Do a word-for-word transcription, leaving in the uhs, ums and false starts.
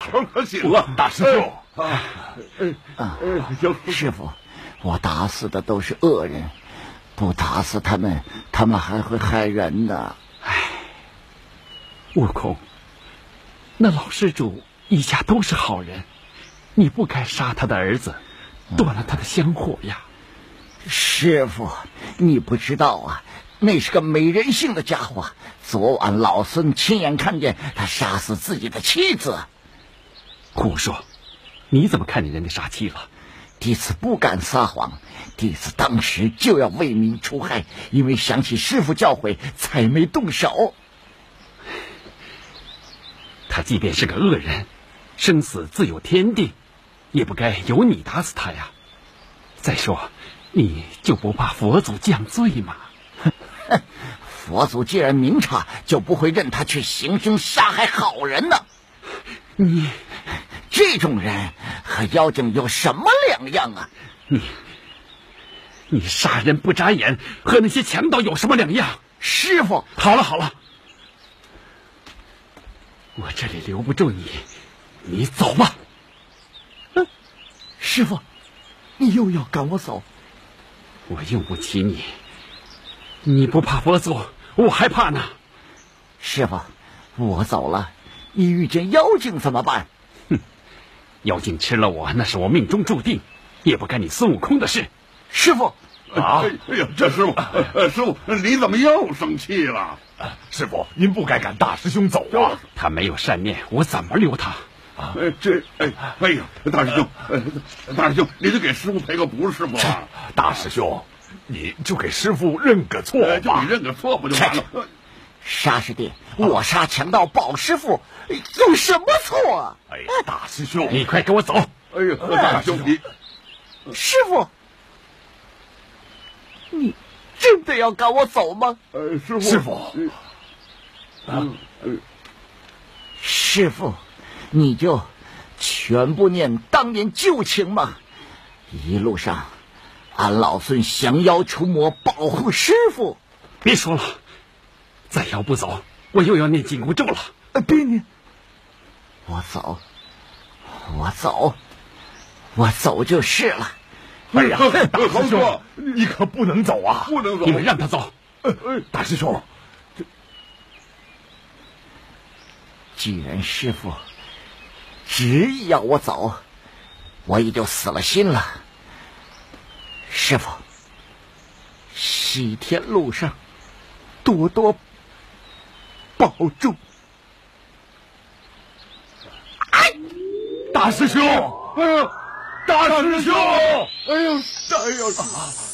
可行了，大师兄。 啊，啊师傅，我打死的都是恶人，不打死他们，他们还会害人的。 唉，悟空，那老施主一家都是好人，你不该杀他的儿子，断了他的香火呀。 师傅，你不知道啊，那是个没人性的家伙。昨晚老孙亲眼看见他杀死自己的妻子。 胡说！你怎么看见人家杀妻了？ 弟子不敢撒谎，弟子当时就要为民除害，因为想起师傅教诲，才没动手。 他即便是个恶人，生死自有天定，也不该由你打死他呀。再说，你就不怕佛祖降罪吗？ 佛祖既然明察，就不会任他去行凶杀害好人呢。 你这种人和妖精有什么两样啊？ 你你杀人不眨眼，和那些强盗有什么两样？ 师傅， 好了好了，我这里留不住你，你走吧。 嗯，师傅，你又要赶我走？ 我用不起你，你不怕佛祖，我还怕呢。 师傅，我走了，你遇见妖精怎么办？ 哼，妖精吃了我，那是我命中注定，也不干你孙悟空的事。 师傅， 啊！哎呀，这师傅，呃，师傅，你怎么又生气了？ 师傅，您不该赶大师兄走啊！ 他没有善念，我怎么留他？ 啊，这，哎，哎呀，大师兄，呃，大师兄，你就给师傅赔个不是吗？ 大师兄，你就给师傅认个错吧， 就你认个错不就完了？ 沙师弟，我杀强盗保师傅，有什么错啊？ 哎，大师兄， 你快给我走！ 哎呀，大师兄，你师傅，你真的要赶我走吗？ 呃，师傅， 师傅， 嗯， 师傅，你就全部念当年旧情嘛。一路上，俺老孙降妖除魔，保护师傅。 别说了，再要不走，我又要念紧箍咒了。 别念，我走，我走，我走就是了。 哎呀，大师兄，你可不能走啊！ 不能走， 你们让他走。 大师兄， 既然师傅执意要我走，我也就死了心了。师傅，西天路上多多保重。 哎，大师兄，哎呦，大师兄，哎呦，哎呦！